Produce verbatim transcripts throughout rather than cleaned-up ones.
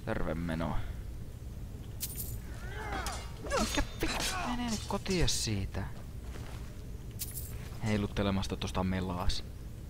Terve meno. Mikä vittu? Mene nyt kotiin siitä. Heiluttelemasta tosta melaas.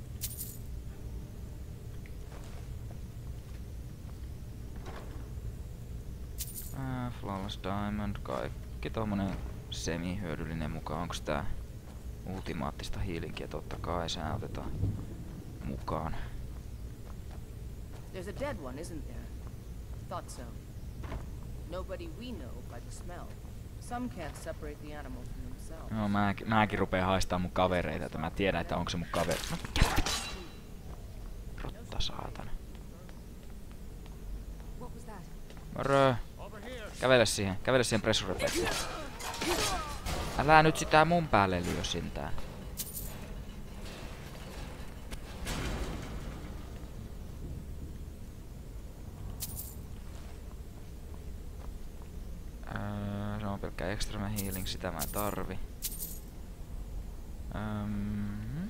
Äh, Flawless Diamond, kaikki tommonen semi-hyödyllinen mukaan. Onks tää ultimaattista healingia? Totta kai se otetaan mukaan. There's a dead one, isn't there? Thought so. Nobody we know by the smell. Some can't separate the animal from themselves. No, mä, mäkin rupeen haistaa mun kavereita, että mä tiedän, että onko se mun kaveri. No, rotta saatana. Moro. Kävele siihen, kävele siihen pressurepettiin. Älä nyt sitä mun päälle lyö sintään. Öö, se on pelkkä extra healing, sitä mä en tarvi. Öm.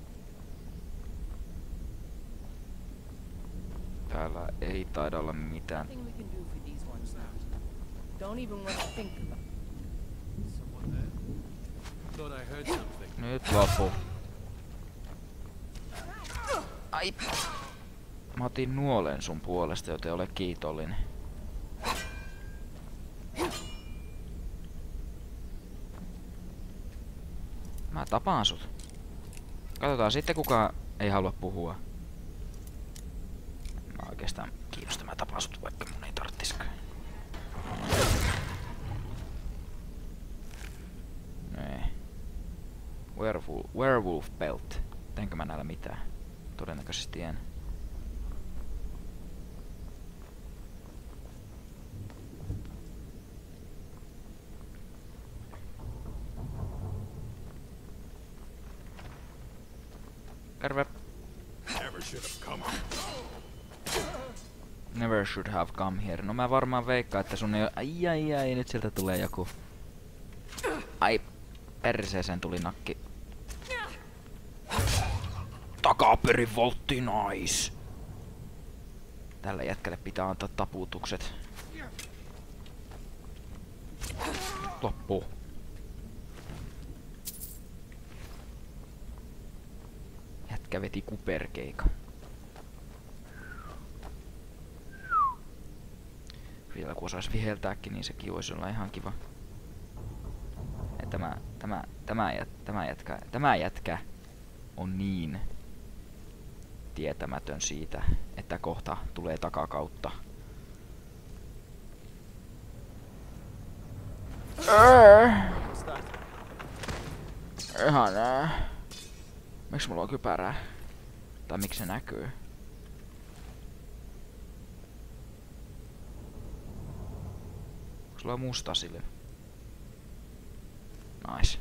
Täällä ei taida olla mitään. Nyt lopu. Ai. Mä otin nuolen sun puolesta, joten ole kiitollinen. Mä tapaan sut. Katsotaan sitten, kuka ei halua puhua. Mä oikeastaan kiinnostaa, mä tapaan sut, vaikka mun ei tarttiskaan. Nee. Werewolf, werewolf belt. Teenkö mä näillä mitään? Todennäköisesti en. Terve. Never should have come. Never should have come here. No mä varmaan veikkaan, että sun ei oo... Ai ai ai, nyt sieltä tulee joku. Ai, perseeseen tuli nakki. Takaperin voltti, nice. Tällä jätkälle pitää antaa taputukset. Loppu. Jätkä veti kuperkeika. Vielä kun osais viheltääkin, niin sekin voisi olla ihan kiva. Ja tämä, tämä, tämä, jät, tämä, jätkä, tämä jätkä on niin tietämätön siitä, että kohta tulee takakautta. Ihan nää. Miksi mulla on kypärää? Tai miksi se näkyy? Onko sulla musta sille? Nice.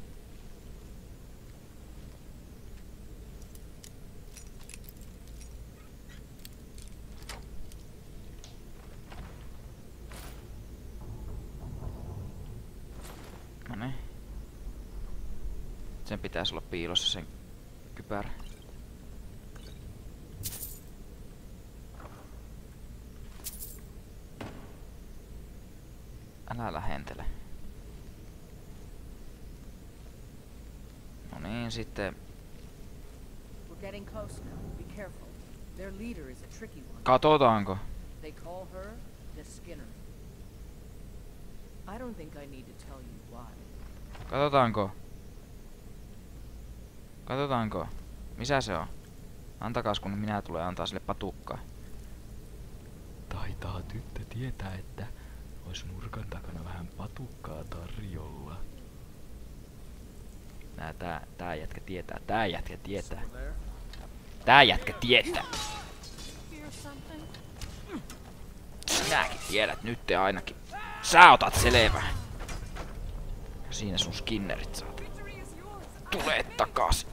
Noniin. Sen pitäisi olla piilossa sen kypärä. Älä lähentele. No niin, sitten. Katsotaanko? Katsotaanko? Katsotaanko? Missä se on? Antakaas, kun minä tulen antaa sille patukkaa. Taitaa tyttö tietää, että ois nurkan takana vähän patukkaa tarjolla. Nää, tää, tää jätkä tietää, tää jätkä tietää. Tää jätkä tietää. Sinäkin tiedät nyt ainakin. Sä otat selvä. Siinä sun skinnerit saat. Tule takas.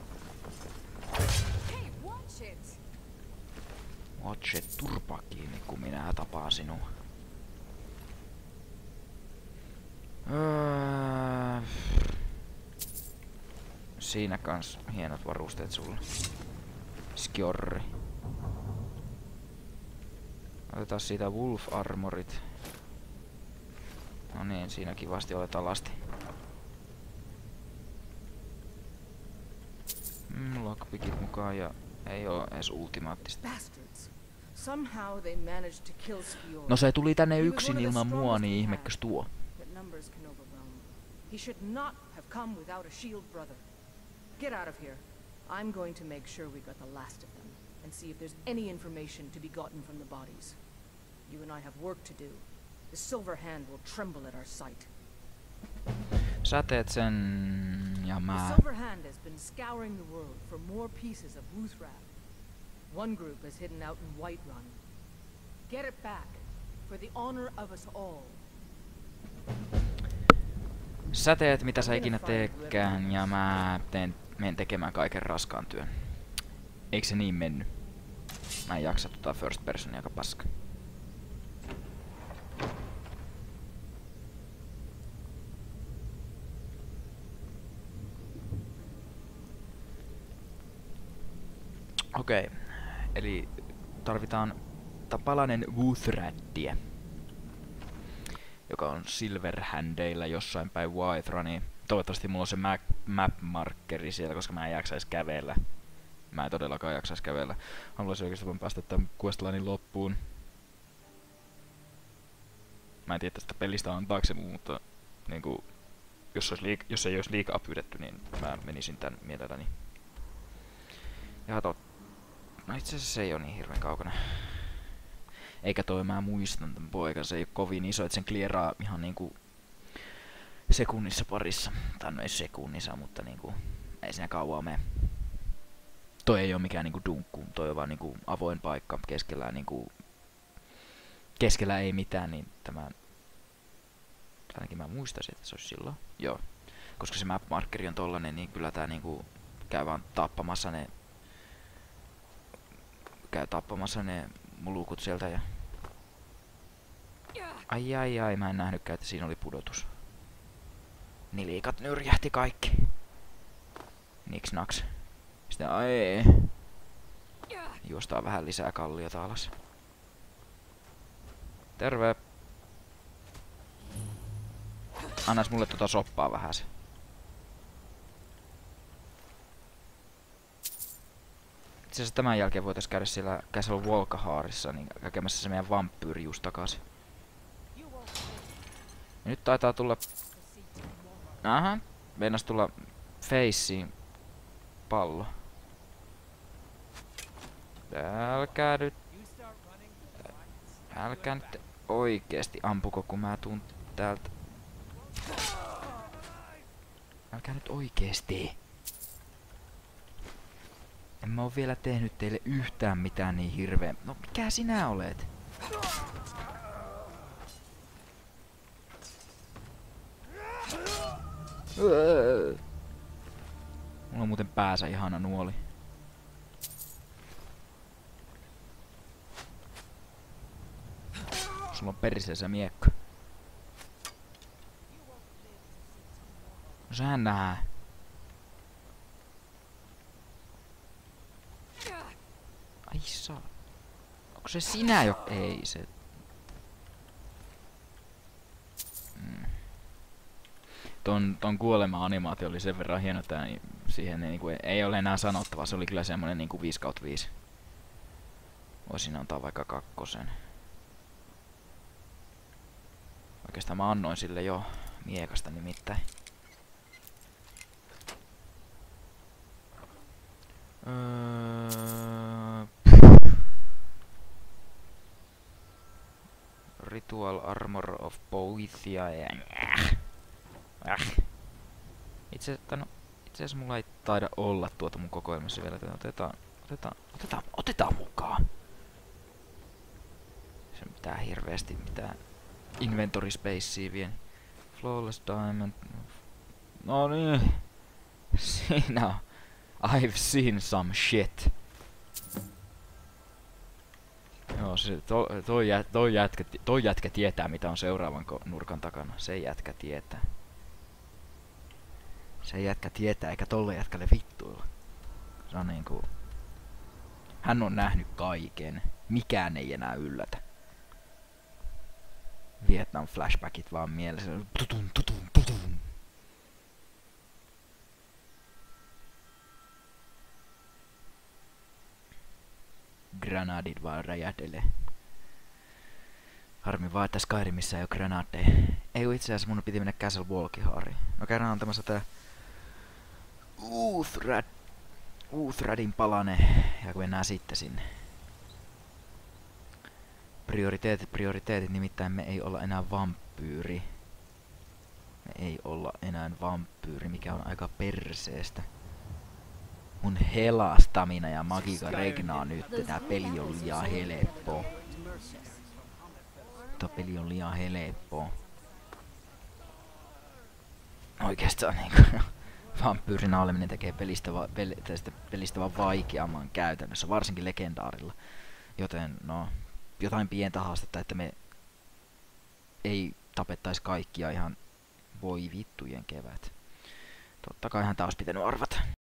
Watch it, turpa kiinni, kun minä tapaan sinua. Öö... Siinä kans hienot varusteet sulle. Skjorri. Otetaan siitä Wolf Armorit. No niin, siinä kivasti otetaan lasti. Mm, lockpickit mukaan ja ei oo edes ultimaattista. No se tuli tänne yksin ilman mua, niin ihmekös tuo. He should not have come without a shield brother. Get out of here. I'm going to make sure we got the last of them, and see if there's any information to be gotten from the bodies. You and I have work to do. The Silver Hand will tremble at our sight. Sä teet sen ja mä... The Silver Hand has been scouring the world for more pieces of Wuthrak. One group is hidden out in Whiterun. Get it back, for the honor of us all. Sä teet mitä sä ikinä teekään ja mä teen, menen tekemään kaiken raskaan työn. Eikö se niin mennyt? Mä en jaksa tota first personia aika paska. Okei, okay. Eli tarvitaan palanen Wuthraddia, joka on Silverhandeilla jossain päin Whiterunia. Toivottavasti mulla on se map, map markeri siellä, koska mä en jaksais kävellä. Mä en todellakaan jaksais kävellä. Haluaisin oikeesti vaan päästä tämän questlinein loppuun. Mä en tiedä tästä pelistä antaako se muu, mutta niinku, jos, olisi liik jos ei olisi liikaa pyydetty, niin mä menisin tän mielelläni. Ja tot... No itse asiassa se ei oo niin hirveän kaukana. Eikä toi, mä muistan tän poikan, se ei oo kovin iso, et sen clearaa ihan niinku sekunnissa parissa. Tai no ei sekunnissa, mutta niinku ei siinä kauaa mene. Toi ei oo mikään niinku dunkku, toi on vaan niinku avoin paikka keskellä niinku... Keskellä ei mitään, niin tämä... Ainakin mä muistaisin, että se olisi silloin. Joo. Koska se map-markkeri on tollanen, niin kyllä tää niinku käy vaan tappamassa ne... Käy tappamassa ne mulukut sieltä ja... Ai ai ai, mä en nähnytkään, että siinä oli pudotus. Nilikat nyrjähti kaikki. Niks naks. Sitten ai. Juostaa vähän lisää kalliota alas. Terve. Annas mulle tota soppaa vähän se. Itse asiassa tämän jälkeen voitais käydä siellä Castle Volkahaarissa niin käkemässä se meidän vampyyri just takas. Ja nyt taitaa tulla... Aha, meinas tulla Faceen pallo. Älkää nyt... Älkää nyt oikeesti ampuko, kun mä tuun täältä. Älkää nyt oikeesti. En mä oo vielä tehnyt teille yhtään mitään niin hirveä. No mikä sinä olet? Mulla on muuten päässä ihana nuoli. Sulla on perseessä miekka. No sähän nää. Ai saa. Onko se sinä jo? Ei se. Mm. Ton, ton kuolema-animaatio oli sen verran hieno, että niin siihen ei, niinku, ei ole enää sanottavaa. Se oli kyllä semmonen niinku viisi kautta viisi. Voisin antaa vaikka kakkosen. Oikeastaan mä annoin sille jo miekasta nimittäin. Öö... Ritual Armor of Boethia ja... Äh. Itse asiassa, no, itse asiassa mulla ei taida olla tuota mun kokoelmassa vielä, joten otetaan, otetaan, otetaan, otetaan mukaan. Se pitää hirveesti mitään inventory spacea vien. Flawless Diamond. No niin. Siinä on. I've seen some shit. Joo, se, to, toi, jät, toi, jätkä, toi jätkä tietää mitä on seuraavan nurkan takana. Se jätkä tietää. Se jätkä tietää eikä tolle jätkälle vittuilla. Se on niinku... Hän on nähnyt kaiken. Mikään ei enää yllätä. Vietnam flashbackit vaan mielessä. Tutun, tutun, tutun. Granadit vaan räjähtelee. Harmi vaan, että Skyrimissa ei oo granaatteja. Ei oo itse asiassa mun piti mennä Castle Walkihaariin. No käydään antamassa tää Uthrad, Uthradin palane. Ja kun mennään sitten sinne. Prioriteetit, prioriteetit, nimittäin me ei olla enää vampyyri. Me ei olla enää vampyyri, mikä on aika perseestä. Mun helastamina ja magika regnaa nyt. Tää peli on liian helppo. Tää peli on liian helppo. Oikeastaan niinku vampyyrinä oleminen tekee pelistä, va pel tästä pelistä vaan vaikeamman käytännössä, varsinkin legendaarilla. Joten no, jotain pientä haastetta, että me ei tapettais kaikkia ihan voi vittujen kevät. Totta kaihan tää olisi pitänyt arvata.